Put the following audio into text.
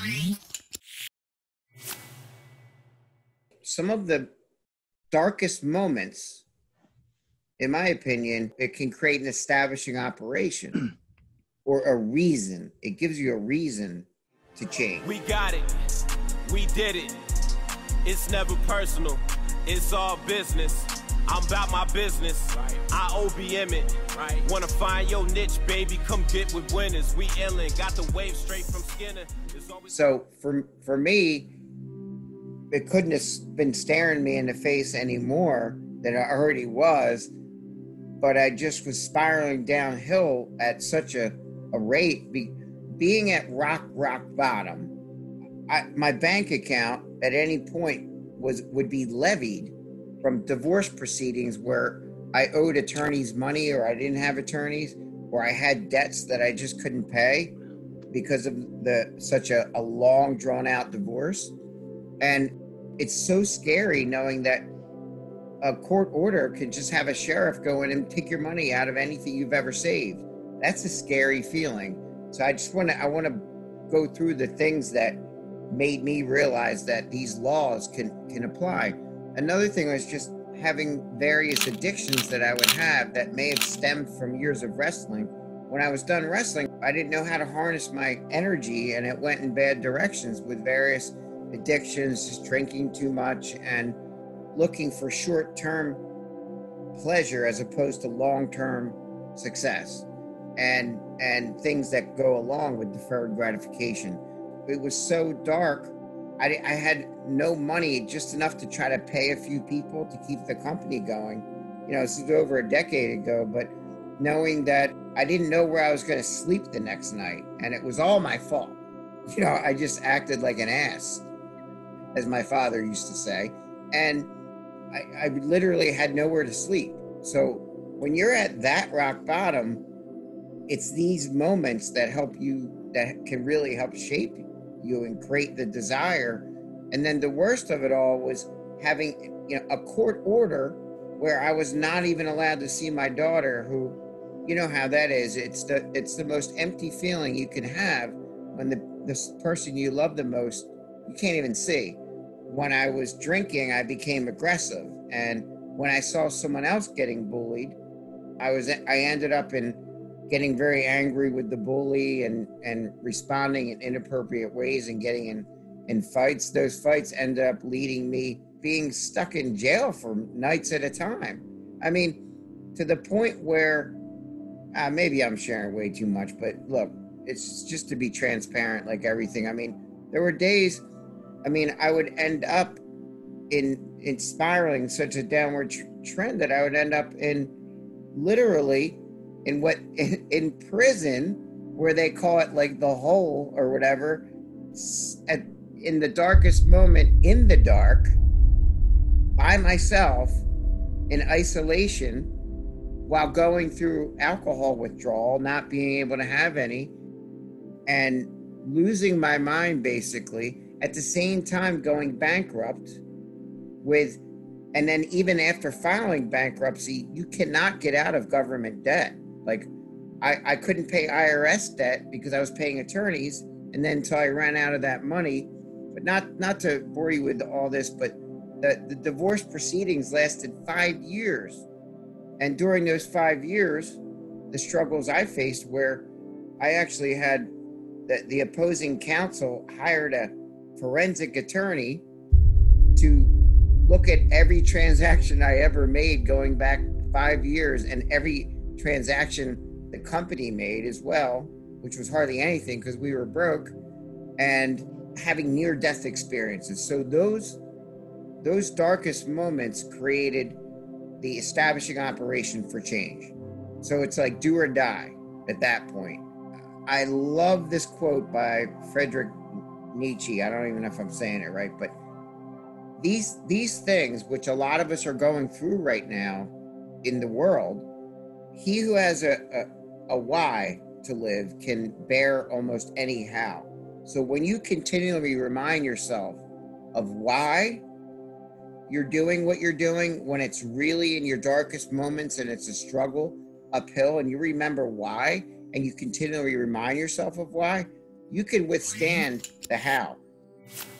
Some of the darkest moments, in my opinion, it can create an establishing operation or a reason. It gives you a reason to change. We got it. We did it. It's never personal. It's all business. I'm about my business. Right. I OBM it. Right. Wanna find your niche, baby? Come get with winners. We illin'. Got the wave straight from Skinner. So for me, it couldn't have been staring me in the face anymore than I already was, but I just was spiraling downhill at such a rate. Being at rock bottom, my bank account at any point would be levied from divorce proceedings where I owed attorneys money, or I didn't have attorneys, or I had debts that I just couldn't pay because of such a long drawn out divorce. And it's so scary knowing that a court order can just have a sheriff go in and take your money out of anything you've ever saved. That's a scary feeling. So I want to go through the things that made me realize that these laws can apply. Another thing was just having various addictions that I would have that may have stemmed from years of wrestling. When I was done wrestling, I didn't know how to harness my energy, and it went in bad directions with various addictions, just drinking too much and looking for short-term pleasure as opposed to long-term success, and things that go along with deferred gratification. It was so dark. I had no money, just enough to try to pay a few people to keep the company going. This is over a decade ago, but knowing that I didn't know where I was going to sleep the next night, and it was all my fault. I just acted like an ass, as my father used to say, and I literally had nowhere to sleep. So when you're at that rock bottom, it's these moments that can really help shape you and create the desire. And then the worst of it all was having a court order where I was not even allowed to see my daughter, who, you know how that is. It's the most empty feeling you can have when the person you love the most, you can't even see. When I was drinking, I became aggressive. And when I saw someone else getting bullied, I ended up getting very angry with the bully and responding in inappropriate ways and getting in fights. Those fights ended up leading me being stuck in jail for nights at a time. I mean, to the point where maybe I'm sharing way too much, but look, it's just to be transparent, like everything. I mean, there were days, I would end up in spiraling such a downward trend that I would end up literally in prison, where they call it like the hole or whatever, in the darkest moment, in the dark, by myself, in isolation, while going through alcohol withdrawal, not being able to have any, and losing my mind basically, at the same time going bankrupt and then even after filing bankruptcy, you cannot get out of government debt. Like I couldn't pay IRS debt because I was paying attorneys, and then until I ran out of that money. But not to bore you with all this, but the divorce proceedings lasted 5 years. And during those 5 years, the struggles I faced, where I actually had the opposing counsel hired a forensic attorney to look at every transaction I ever made going back 5 years, and every transaction the company made as well, which was hardly anything because we were broke, and having near-death experiences. So those darkest moments created the establishing operation for change. So it's like do or die at that point. I love this quote by Friedrich Nietzsche. I don't even know if I'm saying it right, but these things, which a lot of us are going through right now in the world, he who has a why to live can bear almost any how. So when you continually remind yourself of why you're doing what you're doing, when it's really in your darkest moments and it's a struggle uphill, and you remember why, and you continually remind yourself of why, you can withstand the how.